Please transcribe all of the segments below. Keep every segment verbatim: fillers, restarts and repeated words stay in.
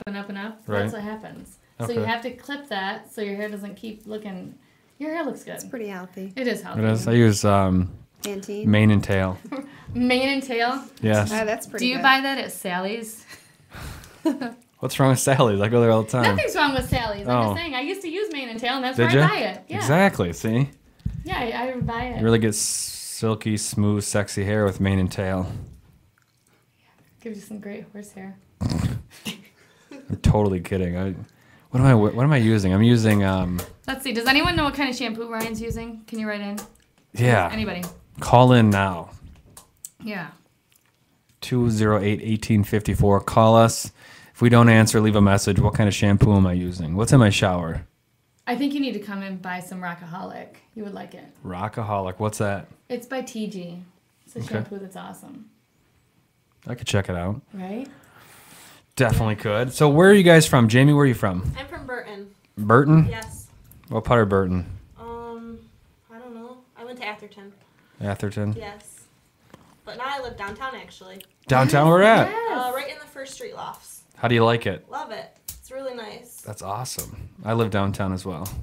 and up and up, Right. that's what happens. Okay. So you have to clip that so your hair doesn't keep looking. Your hair looks good. It's pretty healthy. It is healthy. It is. I use um, Pantene. mane and tail. Mane and tail. Yes. Oh, that's pretty Do you good. buy that at Sally's? What's wrong with Sally's? I go there all the time. Nothing's wrong with Sally's. I'm Oh. just saying. I used to use mane and tail, and that's Did where you? I buy it. Yeah. Exactly. See, Yeah, I, I would buy it. you really get silky, smooth, sexy hair with mane and tail. Gives you some great horse hair. I'm totally kidding. I, what am I? What am I using? I'm using. Um, Let's see. Does anyone know what kind of shampoo Ryan's using? Can you write in? yeah. Anybody? Call in now. Yeah. two oh eight, eighteen fifty-four. Call us. If we don't answer, leave a message. What kind of shampoo am I using? What's in my shower? I think you need to come and buy some Rockaholic. You would like it. Rockaholic. What's that? It's by T G. It's a Okay. shampoo that's awesome. I could check it out. Right? Definitely could. So where are you guys from? Jamie, where are you from? I'm from Burton. Burton? Yes. What part of Burton? Um, I don't know. I went to Atherton. Atherton? Yes. But now I live downtown, actually. Downtown where at? Uh, right in the First Street Lofts. How do you like it? Love it. It's really nice. That's awesome. I live downtown as well.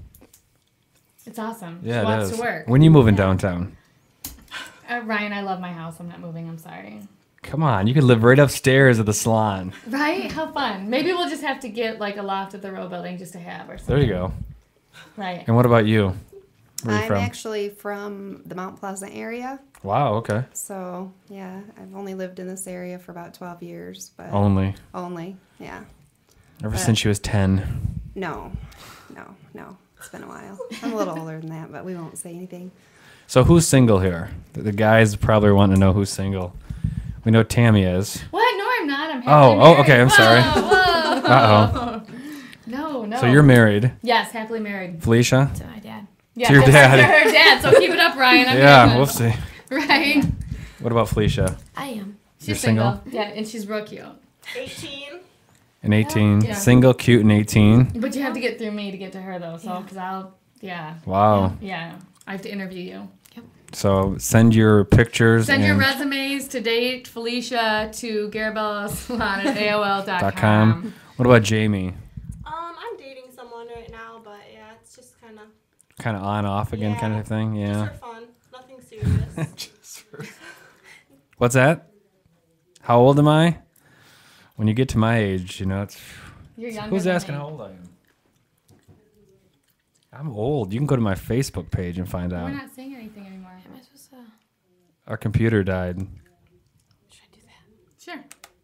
It's awesome. Yeah, she it wants is. to work. When you moving Yeah. downtown? Uh, Ryan, I love my house. I'm not moving. I'm sorry. Come on, you could live right upstairs at the salon. Right? How fun. Maybe we'll just have to get like a loft at the Row Building just to have or something. There you go. Right. And what about you? Where are you I'm from? actually from the Mount Pleasant area. Wow, okay. So, yeah, I've only lived in this area for about twelve years, but Only. only, yeah. Ever But- since she was ten. No, no, no. It's been a while. I'm a little older than that, but we won't say anything. So who's single here? The, the guys probably want to know who's single. We know Tammy is. What? No, I'm not. I'm Oh, happily oh, married. okay, I'm sorry. Whoa, whoa. Uh-oh. No, no. So you're married. Yes, happily married. Felicia? To my dad. Yeah, To your to dad. her dad. So keep it up, Ryan. I'm Yeah, gonna- whoopsie. Right. What about Felicia? I am. She's You're single. single? Yeah, and she's real cute. eighteen. And eighteen. Yeah. Single, cute, and eighteen. But you have to get through me to get to her, though. So, because I'll, yeah. Wow. Yeah. I have to interview you. So send your pictures. Send your and resumes to date Felicia to Garabella Salon at A O L dot dot com. com. What about Jamie? Um, I'm dating someone right now, but yeah, it's just kind of Kind of on, off again Yeah. kind of thing? Yeah. just for fun. Nothing serious. Just for- What's that? How old am I? When you get to my age, you know, it's... You're younger Who's than asking me. how old I am? I'm old. You can go to my Facebook page and find We're out. not saying anything anymore. Am I supposed to? Our computer died. Should I do that? Sure.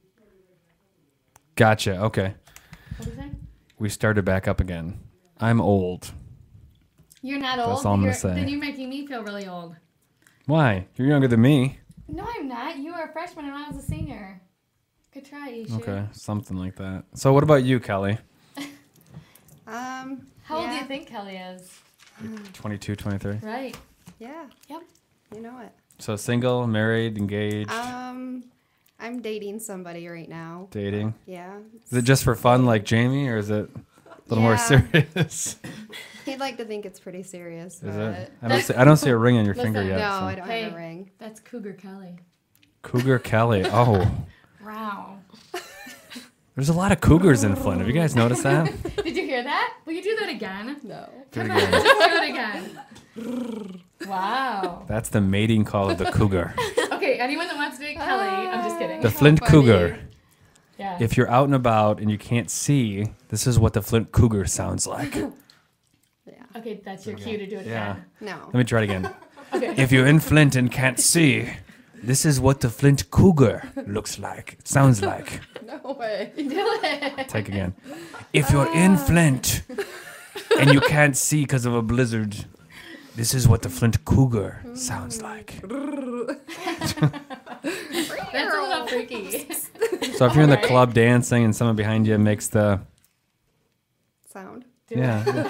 Gotcha. Okay. What do you say? We started back up again. I'm old. You're not old. That's all I'm gonna You're- say. Then you're making me feel really old. Why? You're younger than me. No, I'm not. You were a freshman and I was a senior. Good try, Isha. Okay. Something like that. So what about you, Kelly? Um, How old do yeah, you think Kelly is? twenty-two, twenty-three. Right. Yeah. Yep. You know it. So single, married, engaged, Um, I'm dating somebody right now. dating. Yeah. Is it just for fun like Jamie, or is it a little more Yeah. serious? He'd like to think it's pretty serious, Is but it? I don't see. I don't see a ring on your Listen, finger yet. no, so. I don't Hey. have a ring. That's Cougar Kelly. Cougar Kelly. Oh, Wow. there's a lot of cougars in Flint. Have you guys noticed that? Did you hear that? Will you do that again? No. Do it Come on, again. just do it again. Wow. That's the mating call of the cougar. Okay, anyone that wants to date Kelly, I'm just kidding. The How Flint funny. cougar. Yeah. If you're out and about and you can't see, this is what the Flint cougar sounds like. Let Yeah. Okay, that's your cue to do it Yeah. again. No. me try it again. Okay. If you're in Flint and can't see, this is what the Flint cougar looks like. It sounds like. No way. Do it. Take again. If you're in Flint and you can't see because of a blizzard, this is what the Flint cougar sounds like. That's a little freaky. So if you're in the Alright. club dancing and someone behind you makes the Sound. Do it. yeah,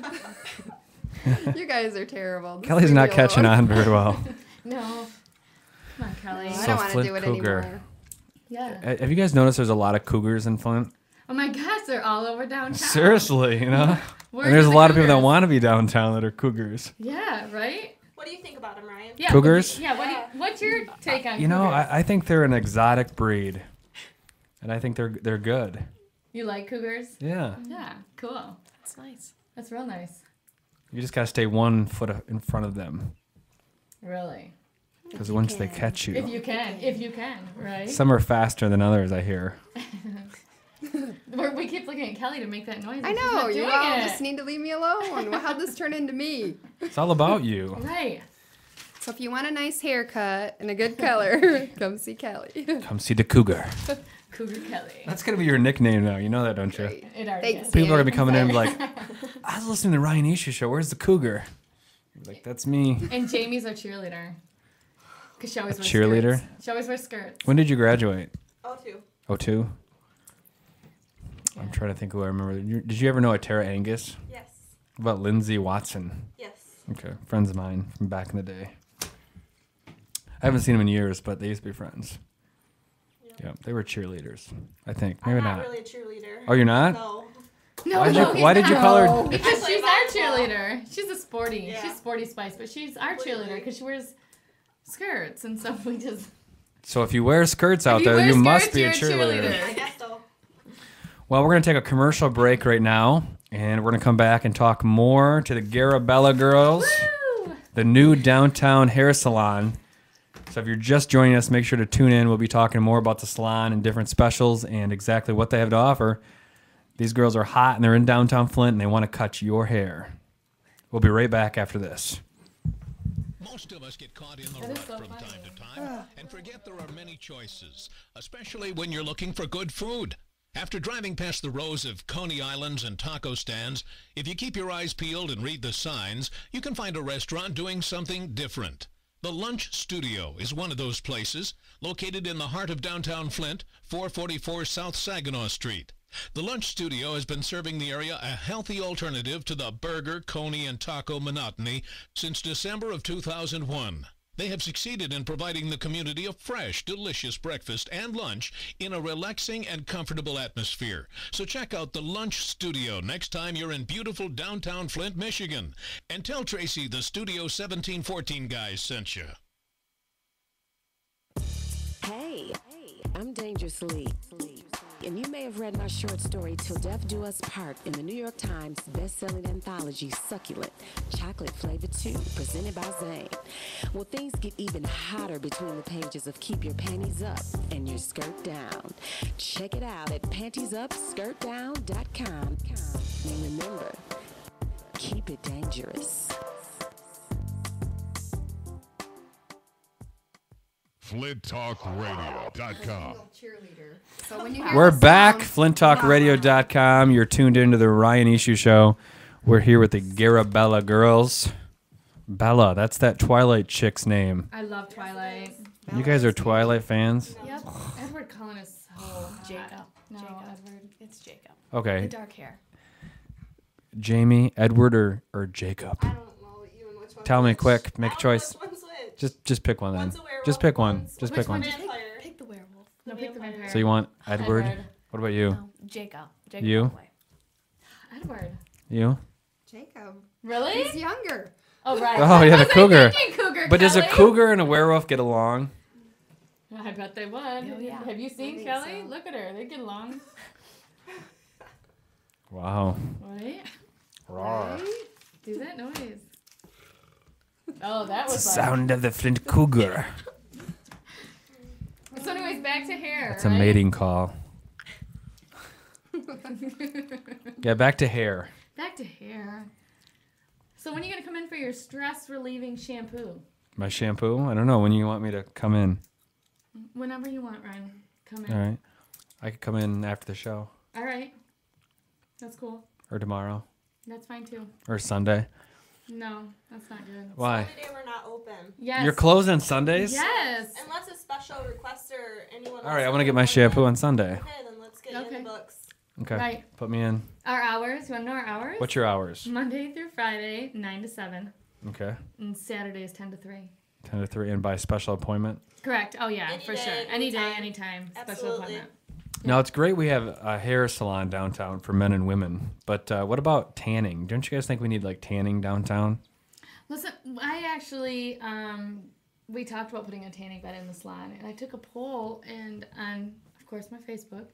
You guys are terrible. Just Kelly's leave not me catching alone. on very well. No. Come on, Kelly. I So don't want to Flint do it cougar. anymore. Yeah. Uh, Have you guys noticed there's a lot of cougars in Flint? Oh my gosh, they're all over downtown. Seriously, you know. Where And there's are a the lot of people that cougars? want to be downtown that are cougars. Yeah, right? What do you think about him, Ryan? Yeah. Cougars? What do you- yeah, what do you, what's your take on You know, cougars? I, I think they're an exotic breed, and I think they're they're good. You like cougars? Yeah. Yeah, cool. That's nice. That's real nice. You just gotta stay one foot in front of them. Really. Because you once they can. catch you, If you can, if you can, right? some are faster than others, I hear. We're, we keep looking at Kelly to make that noise. I and she's know. not You doing all it. just need to leave me alone. Well, how'd this turn into me? It's all about you. Right. So if you want a nice haircut and a good color, come see Kelly. Come see the cougar. Cougar Kelly. That's gonna be your nickname now. You know that, don't you? Great. It already Thanks, is. People are gonna be Yeah. coming in like, I was listening to the Ryan Isha show. Where's the cougar? Like, that's me. And Jamie's our cheerleader. Because she always A wears cheerleader? skirts. She always wears skirts. When did you graduate? Oh, two. Oh, two? I'm trying to think who I remember. You- Did you ever know a Tara Angus? Yes. What about Lindsay Watson? Yes. Okay, friends of mine from back in the day. I haven't seen them in years, but they used to be friends. Yep. Yeah, they were cheerleaders. I think maybe I'm not, not. really a cheerleader. Oh, you're not? No. No, Why'd no, you, he's why did you not. call her? Because Play she's our volleyball. cheerleader. She's a sporty. Yeah. She's sporty spice, but she's our Completely. cheerleader because she wears skirts, and so we just. So if you wear skirts out If you there, wear you must skirts, be a you're a cheerleader. cheerleader. I guess so. Well, we're going to take a commercial break right now, and we're going to come back and talk more to the Garabella girls, Woo! the new downtown hair salon. So if you're just joining us, make sure to tune in. We'll be talking more about the salon and different specials and exactly what they have to offer. These girls are hot, and they're in downtown Flint, and they want to cut your hair. We'll be right back after this. Most of us get caught in the That rut is so from funny. time to time and forget there are many choices, especially when you're looking for good food. After driving past the rows of Coney Islands and taco stands, if you keep your eyes peeled and read the signs, you can find a restaurant doing something different. The Lunch Studio is one of those places, located in the heart of downtown Flint, four forty-four South Saginaw Street. The Lunch Studio has been serving the area a healthy alternative to the burger, coney, and taco monotony since December of two thousand one. They have succeeded in providing the community a fresh, delicious breakfast and lunch in a relaxing and comfortable atmosphere. So check out the Lunch Studio next time you're in beautiful downtown Flint, Michigan. And tell Tracy the Studio seventeen fourteen guys sent you. Hey, I'm Dangerously, and you may have read my short story Till Death Do Us Part in the New York Times best-selling anthology Succulent, Chocolate Flavor two, presented by Zane. Well, things get even hotter between the pages of Keep Your Panties Up and Your Skirt Down. Check it out at panties up skirt down dot com. And remember, keep it dangerous. flint talk radio dot com. Cheerleader. So when you hear We're the back, sound- flint talk radio dot com. You're tuned into the Ryan Ishu Show. We're here with the Garabella girls. Bella, that's that Twilight chick's name. I love Twilight. You guys are Twilight fans? Yep. Edward Cullen is so hot. Jacob. No, Jacob. Edward. It's Jacob. Okay. The dark hair. Jamie, Edward, or, or Jacob? I don't know even which one. Tell me which. quick. Make a I don't know choice. Which one's which. Just just pick one then. One's a werewolf, Just pick one. one's- Just Which pick one. one is- Vampire. Pick the werewolf. No, pick the vampire. So you want Edward? Edward. What about you? No, Jacob. Jacob You? all the way. Edward. You? Jacob. Really? He's younger. Oh, right. Oh, yeah, the I was cougar. thinking cougar. But does a Kelly. cougar and a werewolf get along? I bet they would. Oh, yeah. Have you seen think Kelly? so. Look at her. They get along. Wow. Right? Roar. Do that noise. Oh, that was like... Sound of the Flint cougar. So anyways, back to hair. That's a right? mating call. Yeah, back to hair. Back to hair. So when are you going to come in for your stress relieving shampoo? My shampoo? I don't know. When you want me to come in? Whenever you want, Ryan. Come in. All right. I could come in after the show. All right. That's cool. Or tomorrow. That's fine too. Or Sunday. No, that's not good. Why? Sunday we're not open. Yes. You're closed on Sundays? Yes. Unless a special request or anyone. All right, I want to get my shampoo on Sunday. Okay, then let's get you Okay. in the books. Okay. Right. Put me in. Our hours. You want to know our hours? What's your hours? Monday through Friday, nine to seven. Okay. And Saturday is ten to three. ten to three and by special appointment. Correct. Oh, yeah, Any for day, sure. Any day, anytime. anytime. Special Absolutely. appointment. Now, it's great we have a hair salon downtown for men and women, but uh, what about tanning? Don't you guys think we need like tanning downtown? Listen, I actually, um, we talked about putting a tanning bed in the salon, and I took a poll and on, of course, my Facebook,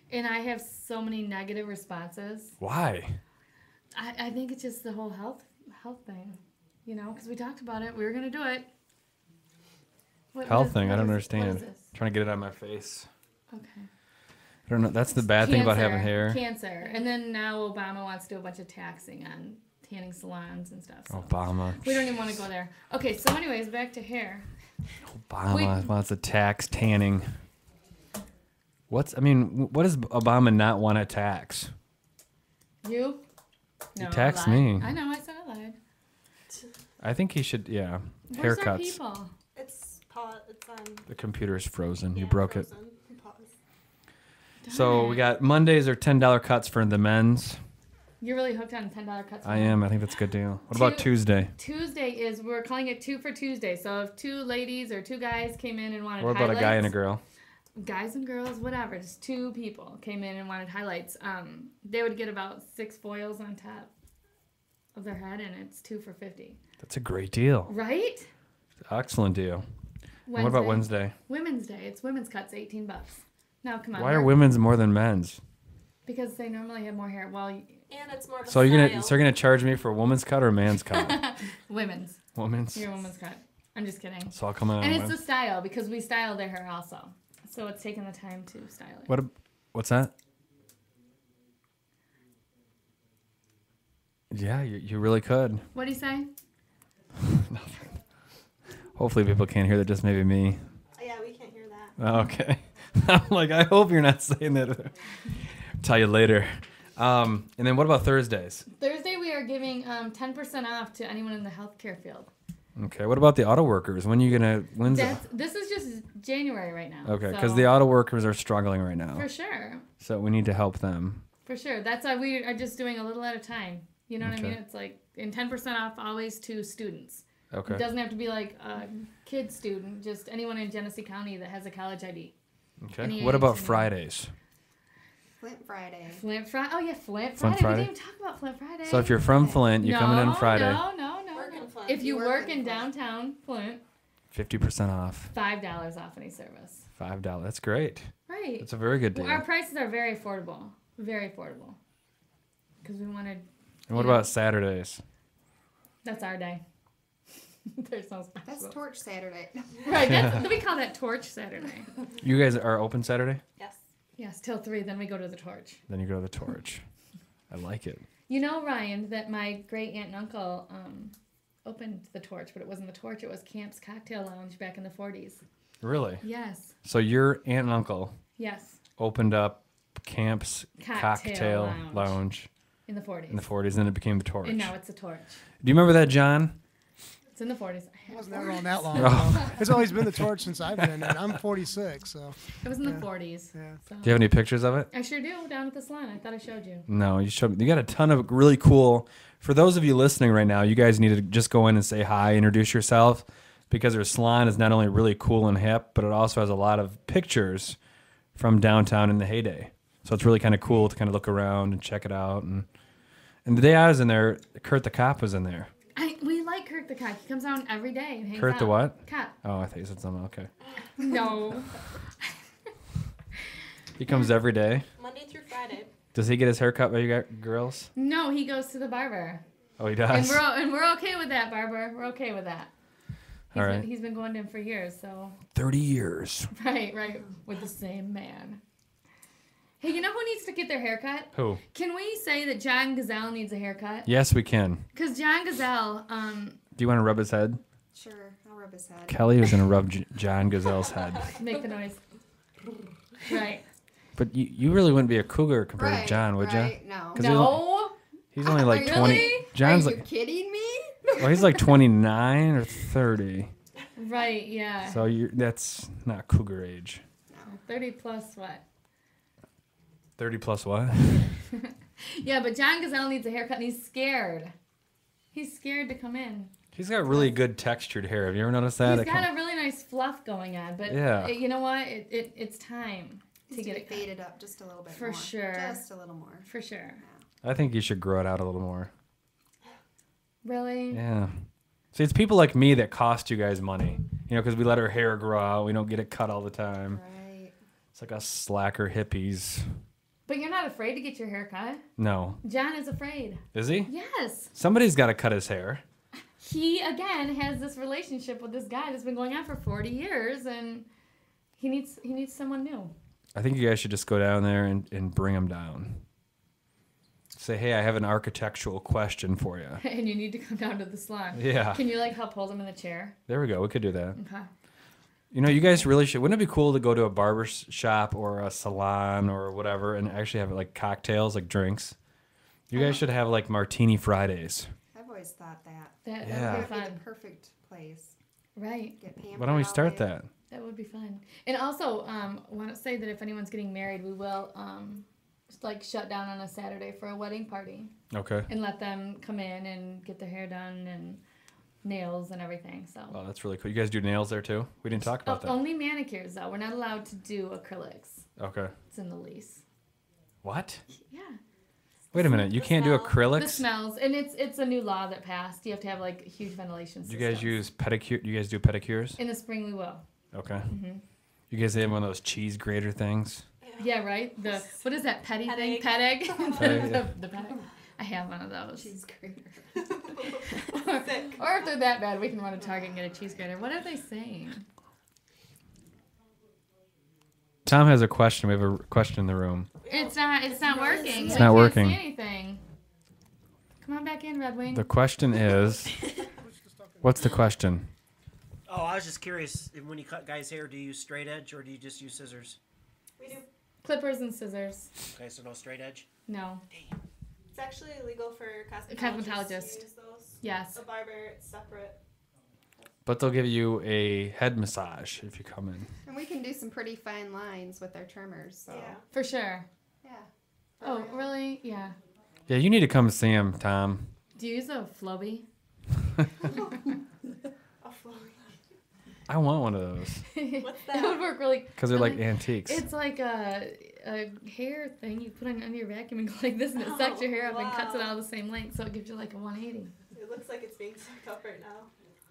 And I have so many negative responses. Why? I, I think it's just the whole health health thing, you know, because we talked about it. We were gonna do it. What, Health what is- thing. I what don't is- understand. What is this? Trying to get it on my face. Okay. I don't know. That's the bad thing about having hair. Cancer. And then now Obama wants to do a bunch of taxing on tanning salons and stuff. So Obama. we don't even want to go there. Okay, so anyways, back to hair. Obama wants to tax tanning. What's? I mean, what does Obama not want to tax? You? He No, I taxed lied. me. I know, I said I lied. I think he should. Yeah, Where's our haircuts. people? It's pause. It's um. The computer is frozen. You yeah, broke it. frozen. Pause. So Darn we it. got Mondays are ten dollar cuts for the men's. You're really hooked on ten dollar cuts. for I men. am. I think that's a good deal. What about Two- Tuesday? Tuesday is, we're calling it two for Tuesday. So if two ladies or two guys came in and wanted What about a highlights, guy and a girl? guys and girls, whatever, just two people came in and wanted highlights, um, they would get about six foils on top of their head, and it's two for fifty. That's a great deal. Right? Excellent deal. And what about Wednesday? Women's Day. It's women's cuts, eighteen bucks. Now, come on. Why are we're- women's more than men's? Because they normally have more hair. Well, And it's more of a So you're gonna style. so you're gonna charge me for a woman's cut or a man's cut? women's. Woman's. Your woman's cut. I'm just kidding. So I'll come on. And it's the style, because we style their hair also. So it's taking the time to style it. What? a- What's that? Yeah, you, you really could. What do you say? Hopefully people can't hear that. Just maybe me. Yeah, we can't hear that. Oh, okay. I'm like, I hope you're not saying that. Tell you later. Um, and then what about Thursdays? Thursday we are giving um, ten percent off to anyone in the healthcare field. Okay. What about the auto workers? When are you gonna? When's That's, this is just January right now. it? Okay, because so- the auto workers are struggling right now, For sure. so we need to help them. For sure. That's why we are just doing a little at a time. You know what I Okay. mean? It's like, and ten percent off always to students. Okay. It doesn't have to be like a kid student, just anyone in Genesee County that has a college I D. Okay. any What age, about any- Fridays? Flint Friday. Flint Friday. Oh, yeah, Flint Friday. Flint We Friday? didn't even talk about Flint Friday. So if you're from Flint, you're no, coming in Friday. No, no, no. Work no. in Flint. If you, You work work in in Flint. downtown Flint, Fifty percent off. five dollars off any service. Five dollars. That's great. Right. That's a very good deal. Well, our prices are very affordable. Very affordable. Because we wanted. And what you know, about Saturdays? That's our day. There's no special. That's Torch Saturday. Right. That's, we call that Torch Saturday. You guys are open Saturday? Yes. Yes, till three. Then we go to the Torch. Then you go to the Torch. I like it. You know, Ryan, that my great aunt and uncle um, opened the Torch, but it wasn't the Torch. It was Camp's Cocktail Lounge back in the forties. Really? Yes. So your aunt and uncle Yes. opened up Camp's Cocktail Cocktail Lounge. Lounge In the forties. in the forties, and then it became the Torch. And now it's the Torch. Do you remember that, John? It's in the forties. It wasn't ever on that long. Oh. ago. It's always been the Torch since I've been in it. I'm forty-six, so It was in the Yeah. forties. yeah. So. Do you have any pictures of it? I sure do, down at the salon. I thought I showed you. No, you showed me. You got a ton of really cool. For those of you listening right now, you guys need to just go in and say hi, introduce yourself, because their salon is not only really cool and hip, but it also has a lot of pictures from downtown in the heyday. So it's really kind of cool to kind of look around and check it out. And and the day I was in there, Kurt the cop was in there. I, we like Kirk the Cock. He comes out every day and hangs Kurt out. the what? Cop. Oh, I thought you said something. Okay. No. He comes every day. Monday through Friday. Does he get his hair cut by you got girls? No, he goes to the barber. Oh, he And does. we're, and we're okay with that, Barber. We're okay with that. He's All been, right. he's been going to him for years, so. thirty years. Right, right. With the same man. Hey, you know who needs to get their haircut? Who? Can we say that John Gazelle needs a haircut? Yes, we can. Because John Gazelle, um, Do you want to rub his head? Sure, I'll rub his head. Kelly was going to rub J- John Gazelle's head. make the noise. Right. But you, you really wouldn't be a cougar compared Right, to John, would you? right? No. 'Cause he's only- No. He's only like Really? twenty. John's Are you like, kidding me? well, he's like twenty-nine or thirty. Right, yeah. So you that's not cougar age. thirty plus what? thirty plus what? Yeah, but John Gazelle needs a haircut and he's scared. He's scared to come in. He's got really good textured hair. Have you ever noticed that? He's It got can- a really nice fluff going on, but Yeah. uh, you know what? It, it it's time to Needs get to it be cut. faded up just a little bit For more. sure. Just a little more. For sure. I think you should grow it out a little more. Really? Yeah. See, it's people like me that cost you guys money. You know, because we let our hair grow out. We don't get it cut all the time. Right. It's like us slacker hippies. not afraid to get your hair cut. No. John is afraid. Is he? Yes. Somebody's got to cut his hair. He, again, has this relationship with this guy that's been going on for forty years, and he needs he needs someone new. I think you guys should just go down there and, and bring him down. Say, hey, I have an architectural question for you. And you need to come down to the salon. Yeah. Can you, like, help hold him in the chair? There we go. We could do that. Okay. You know, you guys really should. Wouldn't it be cool to go to a barber sh- shop or a salon or whatever and actually have, like, cocktails, like drinks? You guys should have, like, Martini Fridays. I've always thought that. That, Yeah. that would That be would be fun. the perfect place. Right. Get pampered Why don't we all start day. that? That would be fun. And also, um, I want to say that if anyone's getting married, we will, um, just, like, shut down on a Saturday for a wedding party Okay. and let them come in and get their hair done and nails and everything. So. Oh, that's really cool. You guys do nails there, too? We didn't talk about Oh, that. only manicures, though. We're not allowed to do acrylics. Okay. It's in the lease. What? Yeah. Wait a minute. You The can't do smell. The acrylics? smells, and it's it's a new law that passed. You have to have like huge ventilation Do systems. you guys use pedicure? You guys do pedicures? In the spring, we will. Okay. Mm-hmm. You guys have one of those cheese grater things? Yeah, right. The what is that petty Pet thing? egg. Pet egg. Pet egg, yeah. the, the pet egg. I have one of those. Cheese grater. or, or if they're that bad, we can run to Target and get a cheese grater. What are they saying? Tom has a question. We have a question in the room. It's not. It's not working. It's I not can't working. See anything. Come on back in, Red Wing. The question is, what's the question? Oh, I was just curious. if When you cut guys' hair, do you use straight edge or do you just use scissors? We do. Clippers and scissors. Okay, so no straight edge. No. It's actually illegal for cosmetologists, Cosmetologist. to use those. Yes. A barber, it's separate. But they'll give you a head massage if you come in. And we can do some pretty fine lines with our trimmers. So. Yeah. For sure. Yeah. Oh, really? Yeah. Yeah, you need to come see him, Tom. Do you use a Flowbee? A flow. I want one of those What's That would that? work really. because they're like Like, antiques. It's like a, a hair thing you put on under your vacuum and go like this, and it sucks your hair up and cuts it wow. all the same length, so it gives you like a one eighty. It looks like it's being sucked up right now.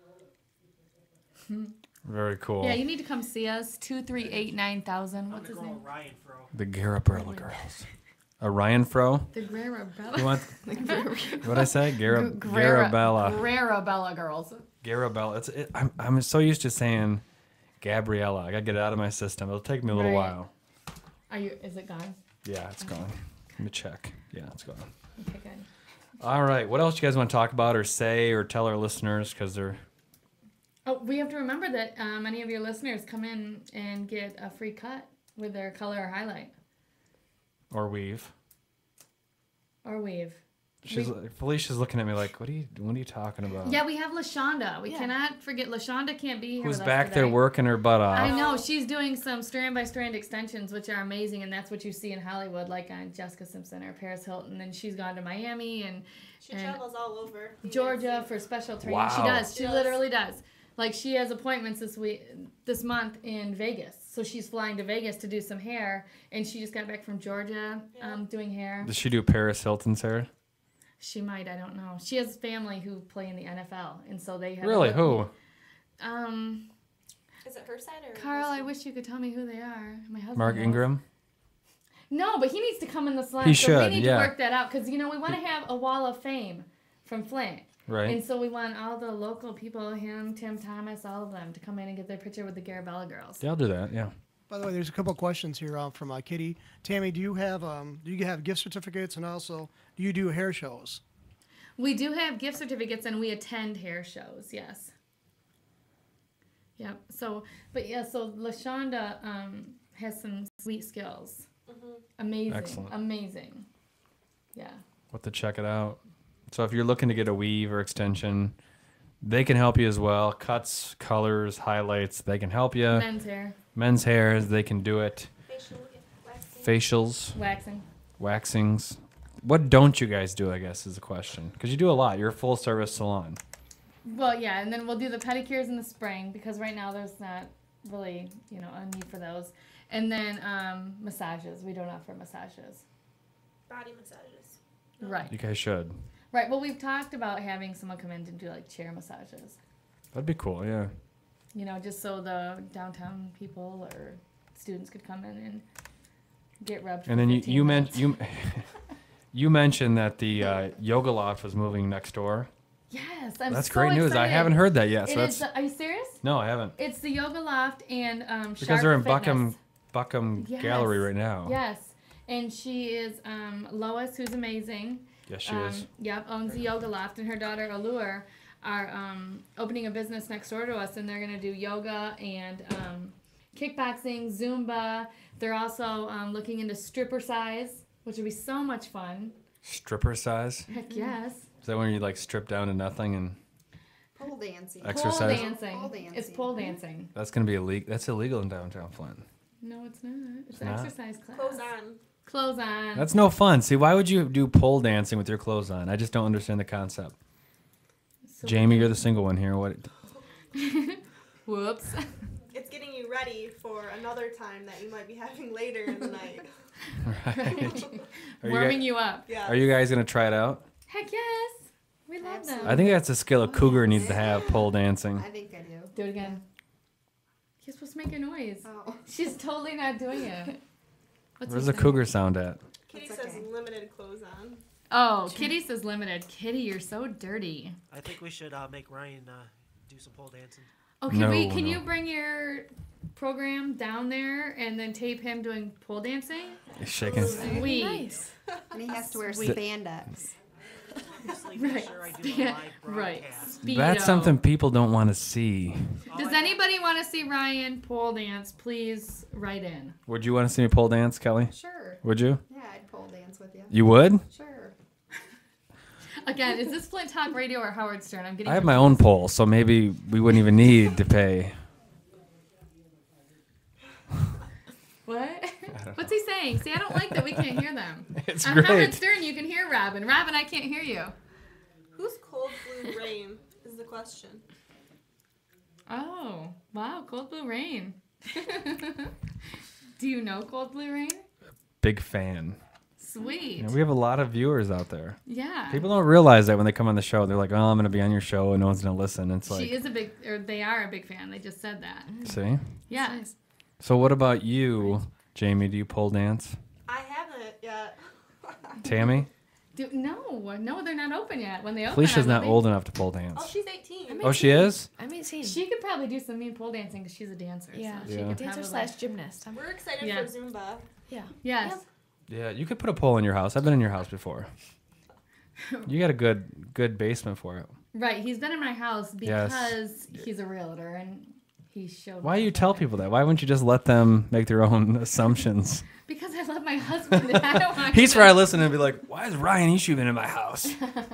Very cool. Yeah, you need to come see us. Two three eight nine thousand. I'm What's his gonna go name? Ryan Fro. The Garabella girls. A Ryan Fro? The Garabella. You want? What'd I say? Gara, Gara- Garabella. Garabella girls. Garabella. It's. It, I'm. I'm so used to saying Gabriella. I gotta get it out of my system. It'll take me a little Right. while. Are you? Is it gone? Yeah, it's gone. Let me check. Yeah, it's gone. Okay, good. All right. What else you guys want to talk about or say or tell our listeners? Because they're. Oh, we have to remember that uh, many of your listeners come in and get a free cut with their color or highlight Or weave. or weave. She's We- Felicia's looking at me like, what are you? What are you talking about? Yeah, we have LaShonda. We Yeah. cannot forget LaShonda can't be here. Who's with back us there today. working her butt off? I know she's doing some strand by strand extensions, which are amazing, and that's what you see in Hollywood, like on Jessica Simpson or Paris Hilton. And she's gone to Miami and She And travels all over. the Georgia United States. for special training. She Wow. does. She She does. literally does. Like she has appointments this week, this month in Vegas. So she's flying to Vegas to do some hair, and she just got back from Georgia, Yeah. um, doing hair. Does she do Paris Hilton's hair? She might. I don't know. She has family who play in the N F L, and so they have. a Really? little- Who? Um, Is it her side or? Carl. his I side? wish you could tell me who they are. My husband. Mark knows. Ingram? No, but he needs to come in the salon. He so should, we need yeah. to work that out because you know we want to have a wall of fame from Flint, Right. and so we want all the local people, him, Tim Thomas, all of them, to come in and get their picture with the Garabella girls. Yeah, I'll do that. Yeah. By the way, there's a couple of questions here uh, from uh, Kitty. Tammy, do you have um, do you have gift certificates, and also do you do hair shows? We do have gift certificates and we attend hair shows. Yes. Yep. So, but yeah, so LaShonda um, has some sweet skills. Amazing. Excellent. Amazing. Yeah. We'll have to check it out. So if you're looking to get a weave or extension, they can help you as well. Cuts, colors, highlights, they can help you. Men's hair, Men's hairs, they can do it. Facial, waxing. Facials, waxing. waxings. What don't you guys do, I guess, is the question. Because you do a lot. You're a full service salon. Well, yeah, and then we'll do the pedicures in the spring because right now there's not really, you know, a need for those. And then um, massages. We don't offer massages. Body massages. Right. You guys should. Right. Well, we've talked about having someone come in and do like chair massages. That'd be cool, yeah. You know, just so the downtown people or students could come in and get rubbed. And then you you mentioned you you mentioned that the uh, Yoga Loft was moving next door. Yes, I'm That's so great news. I excited. haven't heard that yet. So It that's is the- are you serious? no, I haven't. It's the Yoga Loft and um, Because Sharp they're in Fitness. Buckham Buckham Yes. Gallery right now. Yes, and she is um, Lois, who's amazing. Yes, she um, is. Yep, owns the Yoga Loft, and her daughter Allure are um, opening a business next door to us, and they're gonna do yoga and um, kickboxing, Zumba. They're also um, looking into stripper size, which would be so much fun. Stripper size. Heck yes. Is that when you like strip down to nothing and Pole dancing. exercise? Pole dancing. Pole dancing. It's pole dancing. That's gonna be illegal. That's illegal in downtown Flint. No, it's not. It's, It's an not? exercise class. Clothes on. Clothes on. That's no fun. See, why would you do pole dancing with your clothes on? I just don't understand the concept. So Jamie, you're the single one here. What? Whoops. It's getting you ready for another time that you might be having later in the night. Right. Are you Warming guys, you up. Yeah. are you guys gonna try it out? Heck yes. We love them. I think that's a skill a cougar needs to have. Pole dancing. I think I do. Do it again. You're supposed to make a noise. Oh. She's totally not doing it. What's Where's he the saying? cougar sound at? Kitty That's says okay. limited clothes on. Oh, Kitty says limited. Kitty, you're so dirty. I think we should uh, make Ryan uh, do some pole dancing. Oh, can No, we? Can no. you bring your program down there and then tape him doing pole dancing? He's shaking. Sweet. Nice. And he has to wear Sweet. spandex. Just make Right. sure I do a Spe- live right. broadcast. That's Speedo. something people don't want to see. All Does I- anybody want to see Ryan pole dance? Please write in. Would you want to see me pole dance, Kelly? Sure. Would you? Yeah, I'd pole dance with you. You would? Sure. Again, is this Flint Talk Radio or Howard Stern? I'm getting. I have my own pole, so maybe we wouldn't even need to pay. What? What's he saying? See, I don't like that we can't hear them. It's On Howard great. Stern, you can hear Robin. Robin, I can't hear you. Who's cold blue rain is the question. Oh, wow, Cold Blue Rain. Do you know Cold Blue Rain? Big fan. Sweet. You know, we have a lot of viewers out there. Yeah. People don't realize that when they come on the show. They're like, oh, I'm going to be on your show and no one's going to listen. It's like, she is a big, or they are a big fan. They just said that. see? Yeah. So what about you, Jamie? Do you pole dance? I haven't yet. Tammy? Do, no, no, they're not open yet. When they open, Felicia's I will not be- old enough to pole dance. Oh, she's eighteen. Oh, she is? I'm eighteen. She could probably do some mean pole dancing because she's a dancer. Yeah, so she she Yeah. could dancer probably- slash gymnast. I'm, We're excited Yeah. for Zumba. yeah. Yes. Yeah, you could put a pole in your house. I've been in your house before. You got a good good basement for it. Right. He's been in my house Yes. because he's a realtor and he showed. Why me do you the tell way. people that? Why wouldn't you just let them make their own assumptions? Because I love my husband. And I don't want He's to- probably listening and be like, why is Ryan Eshu been in my house?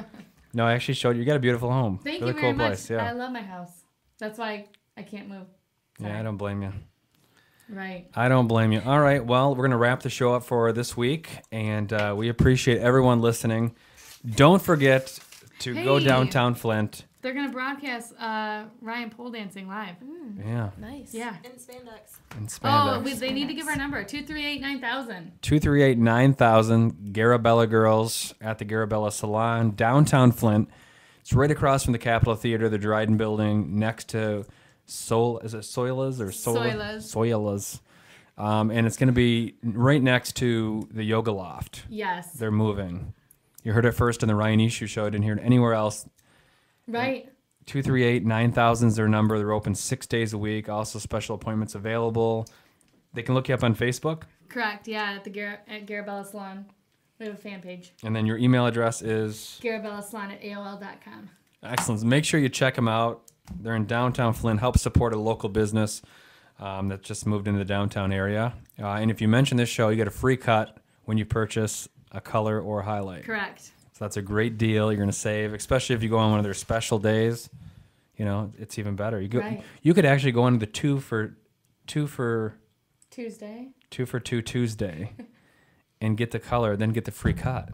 No, I actually showed you. You got a beautiful home. Thank really you very cool much. place. Yeah. I love my house. That's why I can't move. Yeah, I don't blame you. Right. I don't blame you. All right. Well, we're going to wrap the show up for this week, and uh, we appreciate everyone listening. Don't forget to go Hey. downtown Flint. They're gonna broadcast uh, Ryan pole dancing live. Yeah. Nice. Yeah. In spandex. In Oh, spandex. we, they need to give our number two three eight nine thousand. two three eight nine thousand, Garabella Girls at the Garabella Salon, downtown Flint. It's right across from the Capitol Theater, the Dryden Building, next to Sol. Is it Soilas or Sola? Soilas. Soilas. Um, and it's going to be right next to the Yoga Loft. Yes. They're moving. You heard it first on the Ryan Eshu show. I didn't hear it anywhere else. Right. two three eight nine thousand is their number. They're open six days a week. Also, special appointments available. They can look you up on Facebook. Correct. Yeah. At the Gar- at Garabella Salon, we have a fan page. And then your email address is Garabella Salon at A O L dot com. excellent. Make sure you check them out. They're in downtown Flint. Help support a local business um, that just moved into the downtown area. Uh, and if you mention this show, you get a free cut when you purchase a color or a highlight. Correct. So that's a great deal. You're going to save, especially if you go on one of their special days. You know, it's even better. You go, Right. you could actually go on the two for two for Tuesday. two for two Tuesday and get the color, then get the free cut.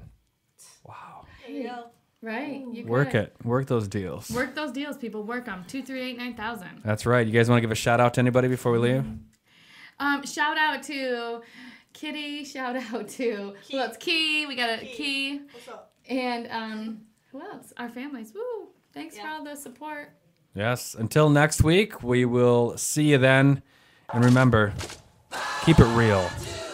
Wow. There you go. Right. You Work could. it. Work those deals. Work those deals, people. Work them. two three eight nine thousand. That's right. You guys want to give a shout out to anybody before we leave? Um, shout out to Kitty. Shout out to Key. who else? Key. We got a Key. Key. What's up? And um, who else? Our families. Woo! Thanks for Yeah. all the support. Yes. Until next week, we will see you then. And remember, keep it real.